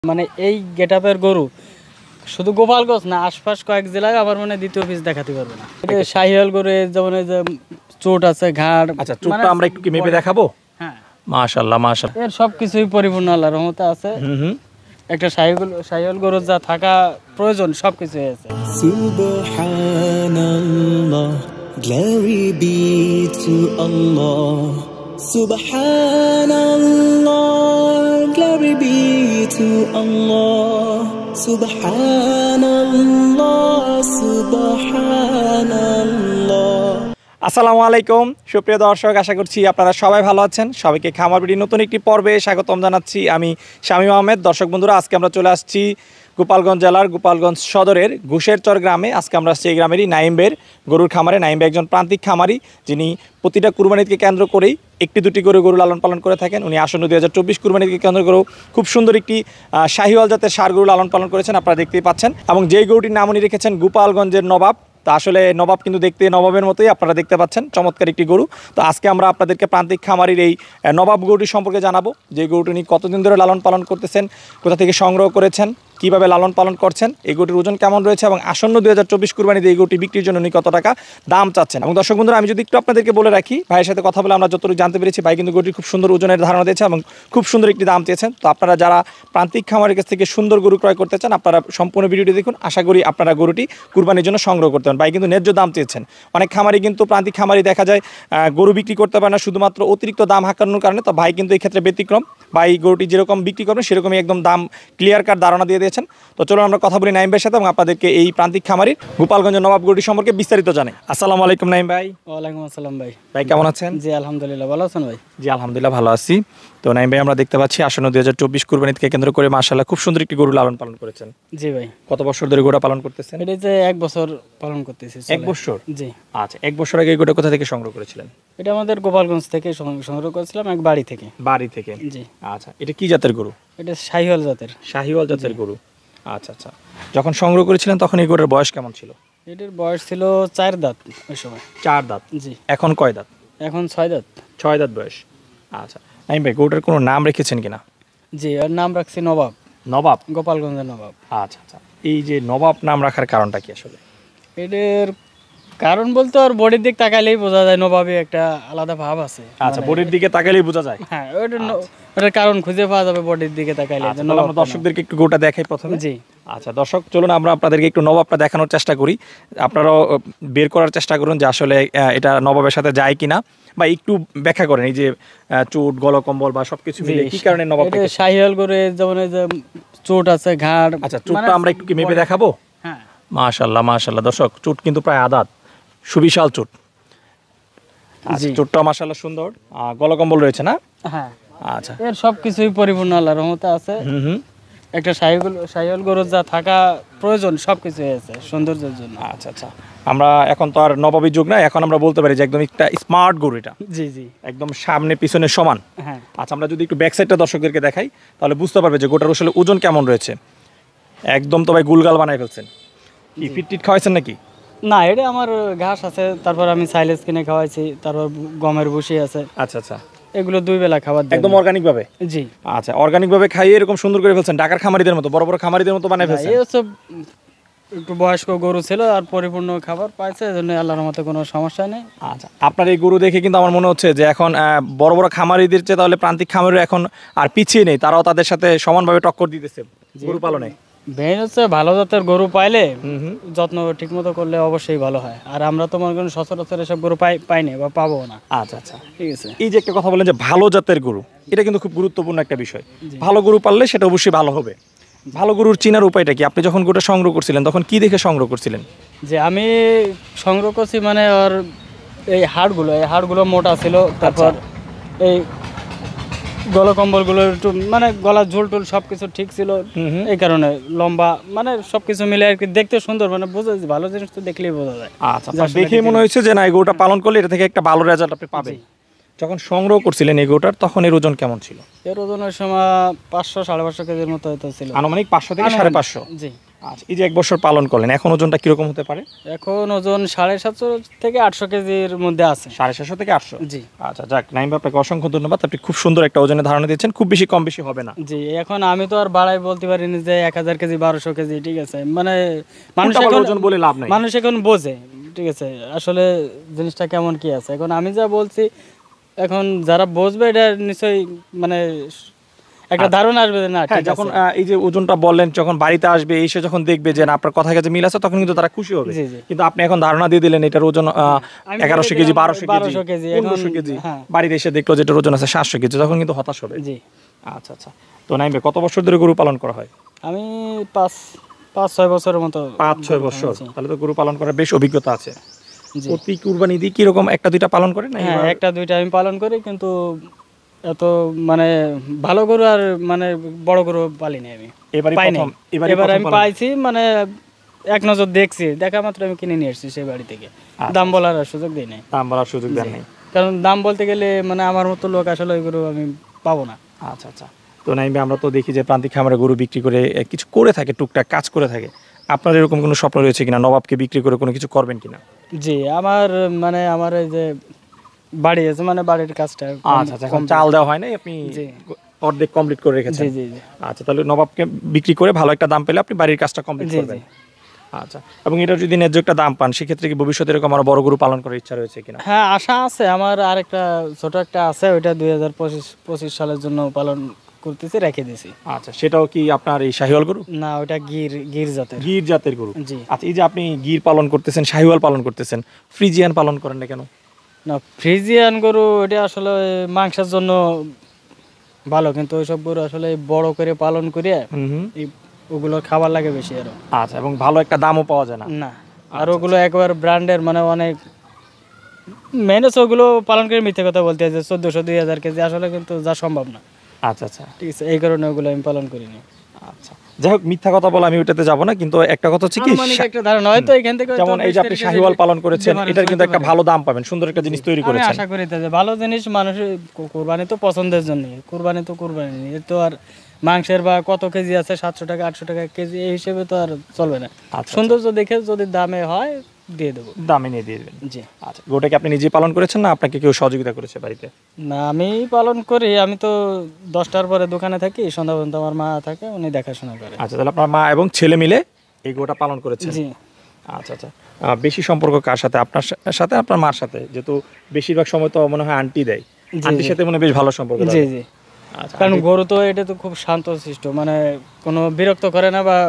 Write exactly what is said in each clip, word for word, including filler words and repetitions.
মানে এই গেটআপের গরু শুধু গোপালগঞ্জ না, আশপাশ কয়েক জেলায় আবার মানে দ্বিতীয় পিস দেখাতে পারবে না। এটা শাহিওয়াল গরু, যেমন এই যে চোট আছে, ঘাড়। আচ্ছা, চোটটা আমরা একটু কি মেপে দেখাবো? হ্যাঁ, মাশাআল্লাহ মাশাআল্লাহ, এর সবকিছুই পরিপূর্ণ আল্লাহর রহমতে আছে। হুম হুম, একটা শাহিওয়াল শাহিওয়াল গরু যা থাকা প্রয়োজন সবকিছুই আছে। সুবহানাল্লাহ, glory be to Allah. Subhanallah, glory be to Allah. Subhanallah, Subhanallah. আসসালামু আলাইকুম সুপ্রিয় দর্শক, আশা করছি আপনারা সবাই ভালো আছেন। সবাইকে খামার বিডি নতুন একটি পর্বে স্বাগতম জানাচ্ছি। আমি শামীম আহমেদ। দর্শক বন্ধুরা, আজকে আমরা চলে আসছি গোপালগঞ্জ জেলার গোপালগঞ্জ সদরের ঘুষেরচর গ্রামে। আজকে আমরা আসছি এই গ্রামেরই নাইমবের গরুর খামারে। নাইমবে একজন প্রান্তিক খামারি, যিনি প্রতিটা কুরবানিকে কেন্দ্র করেই একটি দুটি করে গরু লালন পালন করে থাকেন। উনি আসন্ন দুই হাজার চব্বিশ কুরবানিকে কেন্দ্র করে খুব সুন্দর একটি শাহিওয়াল জাতের ষাঁড় গরু লালন পালন করেছেন, আপনারা দেখতেই পাচ্ছেন। এবং যেই গরুটির নাম উনি রেখেছেন গোপালগঞ্জের নবাব। তা আসলে নবাব কিন্তু দেখতে নবাবের মতোই, আপনারা দেখতে পাচ্ছেন চমৎকার একটি গরু। তো আজকে আমরা আপনাদেরকে প্রান্তিক খামারির এই নবাব গরুটি সম্পর্কে জানাবো, যে গরুটি উনি কতদিন ধরে লালন পালন করতেছেন, কোথা থেকে সংগ্রহ করেছেন, কীভাবে লালন পালন করছেন, এই গরুটির ওজন কেমন রয়েছে, এবং আসন্ন দুই হাজার চব্বিশ কুরবানিতে এই গরুটি বিক্রির জন্য উনি কত টাকা দাম চাচ্ছেন। এবং দর্শক বন্ধুরা, আমি যদি একটু আপনাদেরকে বলে রাখি, ভাইয়ের সাথে কথা বলে আমরা যতটুকু জানতে পেরেছি, ভাই কিন্তু গরুটি খুব সুন্দর ওজনের ধারণা দিয়েছে এবং খুব সুন্দর একটি দাম চেয়েছেন। তো আপনারা যারা প্রান্তিক খামারের কাছ থেকে সুন্দর গরু ক্রয় করতে চান, আপনারা সম্পূর্ণ ভিডিওটি দেখুন। আশা করি আপনারা গরুটি কুরবানির জন্য সংগ্রহ করতে পারেন। ভাই কিন্তু ন্যায্য দাম চেয়েছেন। অনেক খামারি কিন্তু প্রান্তিক খামারি দেখা যায় গরু বিক্রি করতে পারে না শুধুমাত্র অতিরিক্ত দাম হাঁকানোর কারণে। তো ভাই কিন্তু এই ক্ষেত্রে ব্যতিক্রম। ভাই গরুটি যেরকম বিক্রি করবেন সেরকমই একদম দাম ক্লিয়ার কাট ধারণা দিয়ে দিয়েছেন। তো চলুন আমরা কথা বলি নাইম ভাইয়ের সাথে এবং আপনাদেরকে এই প্রান্তিক খামারির গোপালগঞ্জের নবাব গরুটি সম্পর্কে বিস্তারিত জানাই। আসসালামু আলাইকুম নাইম ভাই। ওয়ালাইকুম আসসালাম ভাই। ভাই কেমন আছেন? জি আলহামদুলিল্লাহ, ভালো আছেন ভাই? জি আলহামদুলিল্লাহ ভালো আছি। তো নাইম ভাই, আমরা দেখতে পাচ্ছি আসন্ন দুই হাজার চব্বিশ কুরবানি থেকে কেন্দ্র করে মাশাআল্লাহ খুব সুন্দর একটি গরু লালন পালন করেছেন। জি ভাই। কত বছর ধরে গরু পালন করতেছেন? এটা যে এক বছর পালন করতেছি। এক বছর? জি। আচ্ছা, এক বছর আগে এই গরুটা কোথা থেকে সংগ্রহ করেছিলেন? এটা আমাদের গোপালগঞ্জ থেকে সংগ্রহ করেছিলাম, এক বাড়ি থেকে। বাড়ি থেকে? জি। আচ্ছা, এটা কি জাতের গরু? এটা শাহিওয়াল জাতের। শাহিওয়াল জাতের গরু। আচ্ছা আচ্ছা, যখন সংগ্রহ করেছিলেন তখন এই গরুর বয়স কেমন ছিল? এটার বয়স ছিল চার দাঁত ওই সময়। চার দাঁত? জি। এখন কয় দাঁত? এখন ছয় দাঁত। ছয় দাঁত বয়স। আচ্ছা নাইম ভাই, গরুটার কোনো নাম রেখেছেন কিনা? জি, এর নাম রাখছি নবাব। নবাব? গোপালগঞ্জের নবাব। আচ্ছা আচ্ছা, এই যে নবাব নাম রাখার কারণটা কি আসলে? এটার কারণ বলতে আর বডির দিক তাকাইলেই বোঝা যায় নবাবে একটা আলাদা ভাব আছে। আচ্ছা, বডির দিকে তাকাইলেই বোঝা যায়? হ্যাঁ, ওটা ওটার কারণ খুঁজে পাওয়া যাবে বডির দিকে তাকাইলে। আমরা দর্শকদেরকে একটু গরুটা দেখাই প্রথমে। জি। আচ্ছা দর্শক, চলুন আমরা আপনাদেরকে একটু নবাবটা দেখানোর চেষ্টা করি। আপনারাও বের করার চেষ্টা করুন যে আসলে এটা নবাবের সাথে যায় কিনা, বা একটু ব্যাখ্যা করেন এই যে চোট, গলকম্বল বা সবকিছু মিলে কি কারণে নবাব? এটা শাহিওয়াল গরু, যেমন এই যে চোট আছে, ঘাড়। আচ্ছা, চোটটা আমরা একটু কি মেপে দেখাবো? হ্যাঁ। মাশাআল্লাহ মাশাআল্লাহ, দর্শক চোট কিন্তু প্রায় আদাত, সুবিশাল চোট। আচ্ছা, চোটটা মাশাআল্লাহ সুন্দর। গলকম্বল রয়েছে না? হ্যাঁ। আচ্ছা, এর সবকিছুই পরিপূর্ণ আল্লাহর রহমতে আছে। হুম হুম। একটা শাহিওয়াল শাহিওয়াল গরু যা থাকা প্রয়োজন সবকিছুই আছে সৌন্দর্যের জন্য। আচ্ছা আচ্ছা, আমরা এখন তো আর নবাবী যুগ না, এখন আমরা বলতে পারি যে একদম একটা স্মার্ট গরু এটা। জি জি, একদম সামনে পিছনে সমান। হ্যাঁ। আচ্ছা, আমরা যদি একটু ব্যাক সাইডটা দর্শকদেরকে দেখাই তাহলে বুঝতে পারবে যে গোটার আসলে ওজন কেমন রয়েছে। একদম তো ভাই গুলগাল বানাই ফেলছেন। কি ফিট টিট খাওয়াইছেন নাকি? না, এটা আমার ঘাস আছে, তারপর আমি সাইলেজ কিনে খাওয়াইছি, তারপর গমের ভুসি আছে। আচ্ছা আচ্ছা, এগুলো দুই বেলা খাবার দেয় একদম অর্গানিক ভাবে? জি। আচ্ছা, অর্গানিক ভাবে খাইয়ে এরকম সুন্দর করে ফেলছেন, ঢাকার খামারিদের মতো, বড় বড় খামারিদের মতো বানাই ফেলছেন। এই হচ্ছে একটু বয়স্ক গরু ছিল আর পরিপূর্ণ খাবার পাইছে, এজন্য আল্লাহর মতে কোনো সমস্যা নেই। আচ্ছা, আপনার এই গরু দেখে কিন্তু আমার মনে হচ্ছে যে এখন বড় বড় খামারিদের চেয়ে তাহলে প্রান্তিক খামারিরা এখন আর পিছিয়ে নেই, তারাও তাদের সাথে সমানভাবে টক্কর দিতেছে গরু পালনে। মেইন হচ্ছে ভালো জাতের গরু পাইলে যত্ন ঠিক মতো করলে অবশ্যই ভালো হয়। আর আমরা তো মনে করেন সচরাচর এসব গরু পাই পাইনি বা পাবো না। আচ্ছা আচ্ছা, ঠিক আছে। এই যে একটা কথা বলেন যে ভালো জাতের গরু, এটা কিন্তু খুব গুরুত্বপূর্ণ একটা বিষয়। ভালো গরু পাললে সেটা অবশ্যই ভালো হবে। ভালো গরুর চিনার উপায়টা কি? আপনি যখন গরুটা সংগ্রহ করছিলেন তখন কি দেখে সংগ্রহ করছিলেন? যে আমি সংগ্রহ করছি মানে ওর এই হাড়গুলো এই হাড়গুলো মোটা ছিল, তারপর এই গলকম্বলগুলো একটু মানে গলা ঝোল টোল সব কিছু ঠিক ছিল, এই কারণে লম্বা মানে সব কিছু মিলে আর কি দেখতে সুন্দর, মানে বোঝা যায় ভালো জিনিস তো দেখলেই বোঝা যায়। আচ্ছা, দেখেই মনে হয়েছে যে না এই গরুটা পালন করলে এটা থেকে একটা ভালো রেজাল্ট আপনি পাবেন। যখন সংগ্রহ করছিলেন এই গরুটার তখন এর ওজন কেমন ছিল? এর ওজন ওই সময় পাঁচশো সাড়ে পাঁচশো কেজির মতো হয়তো ছিল, আনুমানিক পাঁচশো থেকে সাড়ে পাঁচশো। জি। আচ্ছা, এই যে এক বছর পালন করলেন, এখন ওজনটা কিরকম হতে পারে? এখন ওজন সাড়ে সাতশো থেকে আটশো কেজির মধ্যে আছে। সাড়ে সাতশো থেকে আটশো। জি। আচ্ছা যাক, নাইম ভাই আপনাকে অসংখ্য ধন্যবাদ, আপনি খুব সুন্দর একটা ওজনের ধারণা দিয়েছেন, খুব বেশি কম বেশি হবে না। জি, এখন আমি তো আর বাড়াই বলতে পারিনি যে এক হাজার কেজি বারোশো কেজি, ঠিক আছে, মানে মানুষ উল্টাপাল্টা এখন ওজন বলে লাভ নাই। মানুষ এখন বোঝে, ঠিক আছে, আসলে জিনিসটা কেমন কি আছে। এখন আমি যা বলছি, এখন যারা বুঝবে এটা নিশ্চয়ই মানে একটা ধারণা আসবে যে না হ্যাঁ, ঠিক যখন আছে। আহ, এই যে ওজনটা বললেন, যখন বাড়িতে আসবে এসে যখন দেখবে যে না আপনার কথা কাছে মিল আছে, তখন কিন্তু তারা খুশি হবে। জি, জি। কিন্তু আপনি এখন ধারণা দিয়ে দিলেন এটার ওজন আমি এগারোশো বলে কেজি, দিলাম বারোশো কেজি, বারোশো কেজি, এখন- পনেরোশো কেজি, হ্যাঁ। বাড়িতে এসে দেখলো যে এটার ওজন আছে সাতশো কেজি, তখন কিন্তু হতাশ হবে। জি, আচ্ছা আচ্ছা, তো নাইম ভাই কত বছর ধরে গরু পালন করা হয়? আমি পাঁচ পাঁচ ছয় বছরের মতো। পাঁচ ছয় বছর, জি, তাহলে তো গরু পালন করার বেশ অভিজ্ঞতা আছে। জি। প্রতি কুরবানি দিয়ে কিরকম একটা দুইটা পালন করেন না? হ্যাঁ, একটা দুইটা আমি পালন করি, কিন্তু এত মানে ভালো গরু আর মানে বড় গরু পালিনি আমি। এবারই পাইনি। প্রথম, এবারই এবার প্রথম আমি পালন। পাইছি, মানে এক নজর দেখছি, দেখা মাত্র আমি কিনে নিয়ে এসেছি সেই বাড়ি থেকে। আচ্ছা। দাম বলার আর সুযোগ দিই নাই, দাম বলার সুযোগ দেন নাই। কারণ দাম বলতে গেলে মানে আমার মতো লোক আসলে ওই গরু আমি পাবো না। আচ্ছা আচ্ছা, তো নাইম ভাই আমরা তো দেখি যে প্রান্তিক খামারে গরু বিক্রি করে এ, কিছু করে থাকে, টুকটাক কাজ করে থাকে। আপনার এরকম কোনো স্বপ্ন রয়েছে কিনা, নবাবকে বিক্রি করে কোনো কিছু করবেন কিনা? জি, আমার মানে আমার এই যে বাড়ি আছে, মানে বাড়ির কাজটা আচ্ছা আচ্ছা, এখন চাল দেওয়া হয় না, আপনি জি। অর্ধেক কমপ্লিট করে রেখেছেন। জি জি জি আচ্ছা, তাহলে নবাবকে বিক্রি করে ভালো একটা দাম পেলে আপনি বাড়ির কাজটা কমপ্লিট জি, করবেন। জি। আচ্ছা, এবং এটা যদি ন্যায্য একটা দাম পান, সেক্ষেত্রে কি ভবিষ্যতে এরকম আরো বড় গরু পালন করার ইচ্ছা রয়েছে কিনা? হ্যাঁ, আশা আছে। আমার আরেকটা ছোট একটা আছে, ওইটা দুই হাজার পঁচিশ পঁচিশ সালের জন্য পালন করতেছি, রেখে দিছি। আচ্ছা, সেটাও কি আপনার এই শাহিওয়াল গরু? না, ওইটা গির গির জাতের। গির জাতের গরু। জি। আচ্ছা, এই যে আপনি গির পালন করতেছেন, শাহিওয়াল পালন করতেছেন, ফ্রিজিয়ান পালন করেন না কেন? না, ফ্রিজিয়ান গরু এটা আসলে মাংসের জন্য ভালো, কিন্তু ওইসব গরু আসলে বড় করে পালন করে হুম হুম। এই ওগুলো খাবার লাগে বেশি আরো। আচ্ছা, এবং ভালো একটা দামও পাওয়া যায় না। না, আর ওগুলো একবার ব্র্যান্ডের, মানে অনেক মেনেছে ওগুলো পালন করে মিথ্যে কথা বলতে হয় যে চোদ্দশো দুই হাজার কেজি, আসলে কিন্তু যা সম্ভব না, আচ্ছা আচ্ছা ঠিক আছে, এই কারণে ওগুলো আমি পালন করিনি। আচ্ছা, যাই হোক, মিথ্যা কথা বলে আমি ওটাতে যাব না, কিন্তু একটা কথা হচ্ছে কি, আনুমানিক একটা ধারণা হয়তো এখান থেকে হয়তো যেমন এই যে আপনি বিশ তিরিশ শাহিওয়াল পালন করেছেন, difference এটার কিন্তু হতে একটা পারে। ভালো দাম পাবেন, সুন্দর একটা জিনিস তৈরি আমি করেছেন। আশা করি যে ভালো জিনিস মানুষের কু- কুরবানি তো পছন্দের জন্য, কুরবানি তো কুরবানি, এর তো আর মাংসের বা কত কেজি আছে সাতশো টাকা আটশো টাকা কেজি এই হিসেবে তো আর চলবে না। আচ্ছা, সৌন্দর্য দেখে যদি দামে হয় দিয়ে দেবো। দামে নিয়ে দিয়ে দেবেন। জি, আচ্ছা, গোটাকে আপনি নিজে পালন করেছেন না আপনাকে কেউ সহযোগিতা করেছে বাড়িতে? না আমি পালন করি, আমি তো দশটার পরে দোকানে থাকি, সন্ধ্যা পর্যন্ত আমার মা থাকে, উনি দেখাশোনা করে। আচ্ছা, তাহলে আপনার মা এবং ছেলে মিলে এই গোটা পালন করেছেন। জি, আচ্ছা আচ্ছা, আহ, বেশি সম্পর্ক কার সাথে, আপনার সা- সাথে আপনার মার সাথে? যেহেতু বেশিরভাগ সময় তো মনে হয় আন্টি দেয়, জি, আন্টির জি। সাথে মনে হয় বেশ ভালো সম্পর্ক জি তাদের। জি আচ্ছা, কারণ আন্টি- গরু তো এটা তো খুব শান্ত শিষ্ট, মানে কোনো বিরক্ত করে না বা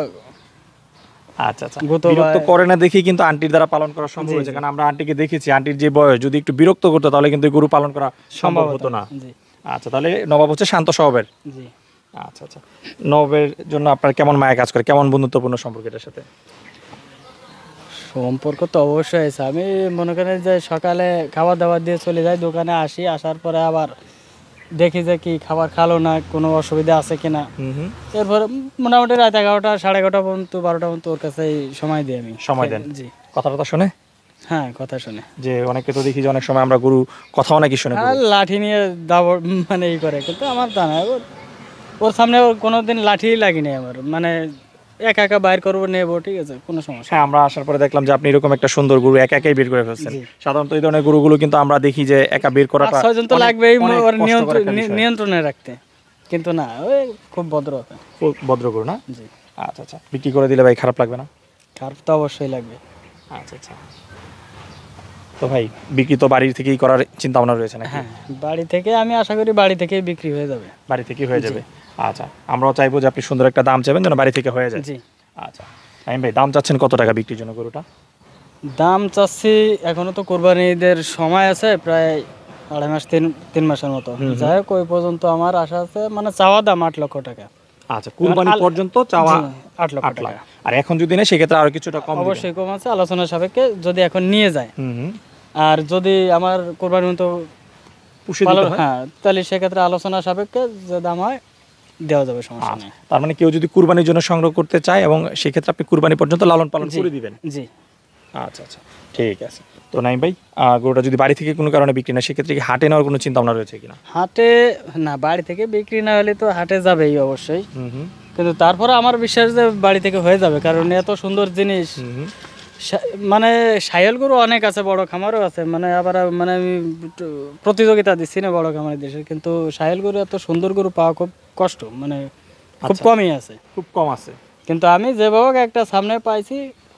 আচ্ছা আচ্ছা, গত বা- বিরক্ত করে না দেখি কিন্তু আন্টির দ্বারা পালন করা সম্ভব জি, হয়েছে, জি। কারণ আমরা আন্টিকে দেখেছি, আন্টির যে বয়স, যদি একটু বিরক্ত করতো তাহলে কিন্তু এই গরু পালন করা সম্ভব হতো না। জি আচ্ছা, তাহলে নবাব হচ্ছে শান্ত স্বভাবের। জি আচ্ছা আচ্ছা, নবাবের জন্য আপনার কেমন মায়া কাজ করে, কেমন বন্ধুত্বপূর্ণ সম্পর্ক এটার সাথে? সম্পর্ক তো অবশ্যই আছে। আমি মনে করেন যে সকালে খাবার দাবার দিয়ে চলে যাই, দোকানে আসি, আসার পরে আবার দেখি যে কি খাবার খালো না, কোনো অসুবিধা আছে কিনা, হুম হুম। এরপরে মোটামুটি রাত এগারোটা সাড়ে এগারোটা পর্যন্ত বারোটা পর্যন্ত ওর কাছে সময় দিই আমি। সময় দেন? জি, কথা কথা শুনে, হ্যাঁ, কথা শুনে। যে অনেকে তো দেখি যে অনেক সময় আমরা গরু কথাও নাকি শুনে আর লাঠি নিয়ে দাবড় মানে এই করে, কিন্তু আমার তা না, ওর ওর সামনে ওর কোনোদিন লাঠিই লাগিনি আমার, মানে একা একা বাইর করবো নেবো, ঠিক আছে, কোনো সমস্যা। হ্যাঁ, আমরা আসার পরে দেখলাম যে আপনি এরকম একটা সুন্দর গরু একা একাই বের করে ফেলছেন। জি। সাধারণত এই ধরনের গরুগুলো কিন্তু আমরা দেখি যে একা বের পাঁচ করাটা ছয়জন তো অনেক- লাগবেই অনেক ওর কষ্টকর নিয়ন্ত্রণ একটা বিষয়। নিয়ন্ত্রণে রাখতে, কিন্তু না, ওই খুব ভদ্র হবে। খুব ভদ্র গরু না? জি, আচ্ছা আচ্ছা, বিক্রি করে দিলে ভাই খারাপ লাগবে না? খারাপ তো অবশ্যই লাগবে। আচ্ছা আচ্ছা, তো ভাই বিক্রি তো বাড়ি থেকেই করার চিন্তা ভাবনা রয়েছে নাকি? হ্যাঁ, বাড়ি থেকে আমি আশা করি বাড়ি থেকেই বিক্রি হয়ে যাবে। বাড়ি থেকে হয়ে যাবে। আচ্ছা, আমরাও চাইবো যে আপনি সুন্দর একটা দাম চাইবেন যেন বাড়ি থেকে হয়ে যায়। জি, আচ্ছা, আমি ভাই দাম চাচ্ছেন কত টাকা বিক্রির জন্য গরুটা? দাম চাচ্ছি, এখনো তো কোরবানি ঈদের সময় আছে, প্রায় আড়াই মাস তিন তিন মাসের মতো, যাই হোক ওই পর্যন্ত আমার আশা আছে, মানে চাওয়া দাম আট লক্ষ টাকা। আচ্ছা, কুরবানি আল- পর্যন্ত চাওয়া জি, আট লক্ষ আট লাখ, টাকা। আর এখন যদি নেই সেক্ষেত্রে আরো কিছুটা কম দিবেন। অবশ্যই কম আছে, আলোচনা সাপেক্ষে যদি এখন নিয়ে যায়, হুম হুম, আর যদি আমার কোরবানি মতো পুষে ভালো, দিতে হয়। হ্যাঁ, তাহলে সেক্ষেত্রে আলোচনা সাপেক্ষে যে দাম হয় দেওয়া যাবে, সমস্যা আচ্ছা, নেই। তার মানে কেউ যদি কুরবানির জন্য সংগ্রহ করতে চায় এবং সেক্ষেত্রে আপনি কুরবানি পর্যন্ত লালন পালন জি। করে দিবেন। জি, আচ্ছা আচ্ছা, ঠিক আছে। তো নাইম ভাই, আহ, গরুটা যদি বাড়ি থেকে কোনো কারণে বিক্রি না, সেক্ষেত্রে কি হাটে নেওয়ার কোনো চিন্তা ভাবনা রয়েছে কিনা? হাটে না, বাড়ি থেকে বিক্রি না হলে তো হাটে যাবেই অবশ্যই, হুম হুম, কিন্তু তারপরে আমার বিশ্বাস যে বাড়ি থেকে হয়ে যাবে, কারণ এত সুন্দর জিনিস। সা- মানে সায়াল গরু অনেক আছে, বড় খামারও আছে, মানে আবার মানে আমি একটু প্রতিযোগিতা দিচ্ছি না বড় খামারের দেশে, কিন্তু সায়াল গরু এত সুন্দর গরু পাওয়া খুব কষ্ট, মানে খুব আচ্ছা। কমই আছে। খুব কম আছে। কিন্তু আমি যেভাবে একটা সামনে পাইছি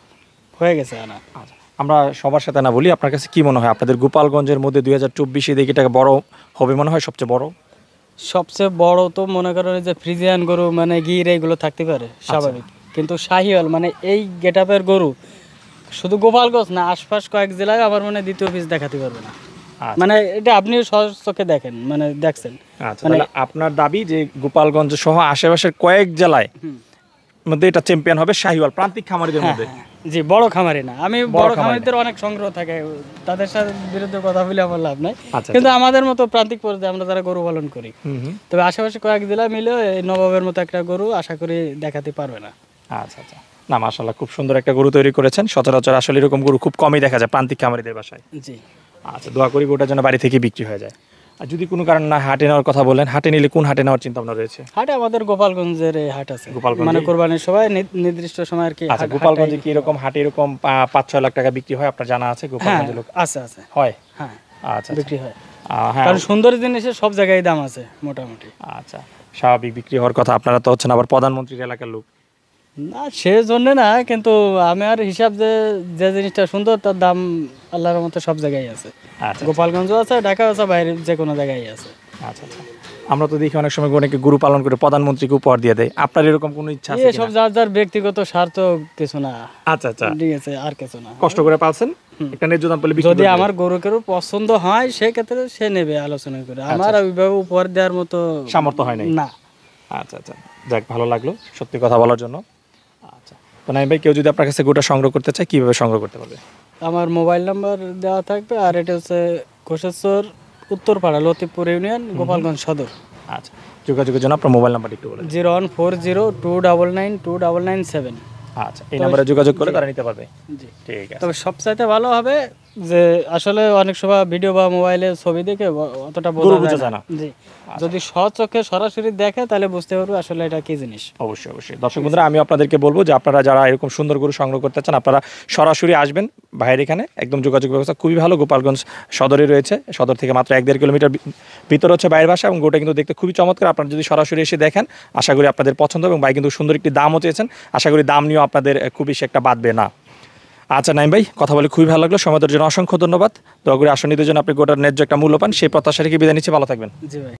হয়ে গেছে আনা। আচ্ছা, আমরা সবার সাথে না বলি, আপনার কাছে কি মনে হয় আপনাদের গোপালগঞ্জের মধ্যে দুই হাজার চব্বিশে দেখি এটা বড় হবে মনে হয় সবচেয়ে বড়? সবচেয়ে বড় তো মনে করেন এই যে ফ্রিজিয়ান গরু মানে গির এইগুলো থাকতে পারে স্বাভাবিক, কিন্তু শাহিওয়াল মানে এই গেটআপের গরু শুধু গোপালগঞ্জ না, আশপাশ কয়েক জেলায় আমার মনে হয় দ্বিতীয় পিস দেখাতে পারবে না। আচ্ছা। মানে এটা আপনিও সহজ চোখে দেখেন, মানে দেখছেন। আচ্ছা, তাহলে আপনার দাবি যে গোপালগঞ্জ সহ আশেপাশের কয়েক জেলায় মধ্যে এটা চ্যাম্পিয়ন হবে শাহিওয়াল প্রান্তিক খামারিদের হ্যাঁ, মধ্যে। হ্যাঁ, জি, বড় খামারি না, আমি বড় বড় খামারি খামারিদের অনেক সংগ্রহ থাকে, তাদের সাথে বিরুদ্ধে কথা বলে আমার লাভ নাই। আচ্ছা, কিন্তু আমাদের মতো প্রান্তিক পর্যায়ে আমরা যারা গরু পালন করি, হুম হুম। তবে আশেপাশে কয়েক জেলা মিলে এই নবাবের মতো একটা গরু আশা করি দেখাতে পারবে না। আচ্ছা আচ্ছা, না মাশাআল্লাহ খুব সুন্দর একটা গরু তৈরি করেছেন। সচরাচর আসলে এরকম গরু খুব কমই দেখা যায় প্রান্তিক খামারিদের বাসায়। জি, আচ্ছা, দোয়া করি গরুটা যেন বাড়ি থেকে বিক্রি হয়ে যায়। আর যদি কোনো কারণ না হাটে নেওয়ার কথা বলেন, হাটে নিলে কোন হাটে নেওয়ার চিন্তা ভাবনা রয়েছে? হাটে আমাদের গোপালগঞ্জের এই হাট আছে, গোপালগঞ্জে? মানে কোরবানির সময় নি- নির্দিষ্ট সময় আর কি। আচ্ছা, হাট- গোপালগঞ্জে হাটটাই- কি এরকম হাটে এরকম পা- পাঁচ ছয় লাখ টাকা বিক্রি হয় আপনার জানা আছে? হ্যাঁ, গোপালগঞ্জে লোক আছে আছে, হয়? হ্যাঁ, আচ্ছা আচ্ছা। বিক্রি হয়। আহ, হ্যাঁ কারণ সুন্দর জিনিসের সব জায়গায় দাম আছে মোটামুটি। আচ্ছা, স্বাভাবিক বিক্রি হওয়ার কথা। আপনারা তো হচ্ছেন আবার প্রধানমন্ত্রীর এলাকার লোক। না সেজন্য না, কিন্তু আমার হিসাব যে যে জিনিসটা সুন্দর তার দাম আল্লাহর মতো সব জায়গায় আছে। আচ্ছা গোপালগঞ্জও আছে, ঢাকা আছে, বাইরে যে কোনো জায়গায় আছে। আচ্ছা আচ্ছা। আমরা তো দেখি অনেক সময় অনেকে গরু পালন করে প্রধানমন্ত্রীকে উপহার দিয়ে দেয়। আপনার এরকম কোনো ইচ্ছা আছে এসব কিনা? যার যার ব্যক্তিগত স্বার্থ কিছু না, আচ্ছা আচ্ছা, ঠিক আছে, আর কিছু না। কষ্ট করে পালছেন, একটা ন্যায্য দাম পেলে বিক্রি যদি করবেন। আমার গরু কেউ পছন্দ হয় সেক্ষেত্রে সে নেবে আলোচনা করে, আমার ওইভাবে উপহার দেওয়ার মতো সামর্থ্য হয় নাই। না। আচ্ছা আচ্ছা, যাক ভালো লাগলো সত্যি কথা বলার জন্য। আচ্ছা, তো নাইম ভাই, কেউ যদি আপনার কাছে গোটা সংগ্রহ করতে চায় কিভাবে সংগ্রহ করতে পারবে? আমার মোবাইল নাম্বার দেওয়া থাকবে, আর এটা হচ্ছে ঘোষেশ্বর উত্তরপাড়া লতিফপুর ইউনিয়ন গোপালগঞ্জ সদর। আচ্ছা, যোগাযোগের জন্য আপনার মোবাইল নাম্বারটা একটু বলে দিন। Zero one four zero two double nine two double nine seven. আচ্ছা, এই নাম্বারে যোগাযোগ করে তারা নিতে পারবে। জি, ঠিক আছে। তবে সবচাইতে ভালো হবে যে আসলে অনেক সময় ভিডিও বা মোবাইলে ছবি দেখে ব- অতটা গরু বোঝা বোঝা যায় যায় না। না। জি, যদি সচক্ষে সরাসরি দেখে তাহলে বুঝতে পারবে আসলে এটা কি জিনিস। অবশ্যই অবশ্যই। দর্শক বন্ধুরা, আমি আপনাদেরকে বলবো যে আপনারা যারা এরকম সুন্দর গরু সংগ্রহ করতে চান আপনারা সরাসরি আসবেন ভাইয়ের এখানে। একদম যোগাযোগ ব্যবস্থা খুবই ভালো। গোপালগঞ্জ সদরে রয়েছে, সদর থেকে মাত্র এক দেড় কিলোমিটার ভি- ভিতরে হচ্ছে বাইরের বাসা, এবং গোটা কিন্তু দেখতে খুবই চমৎকার। আপনারা যদি সরাসরি এসে দেখেন আশা করি আপনাদের পছন্দ হবে, এবং ভাই কিন্তু সুন্দর একটি দামও চেয়েছেন, আশা করি দাম নিয়েও আপনাদের আহ, খুব বেশি একটা বাঁধবে না। আচ্ছা নাইম ভাই, কথা বলে খুবই ভালো লাগলো। সময়ের জন্য অসংখ্য ধন্যবাদ। দোয়া করি আসনিদের জন্য আপনি গোটার ন্যায্য একটা মূল্য পান, সেই প্রত্যাশা রেখে বিদায় নিচ্ছি। ভালো থাকবেন। জি ভাই।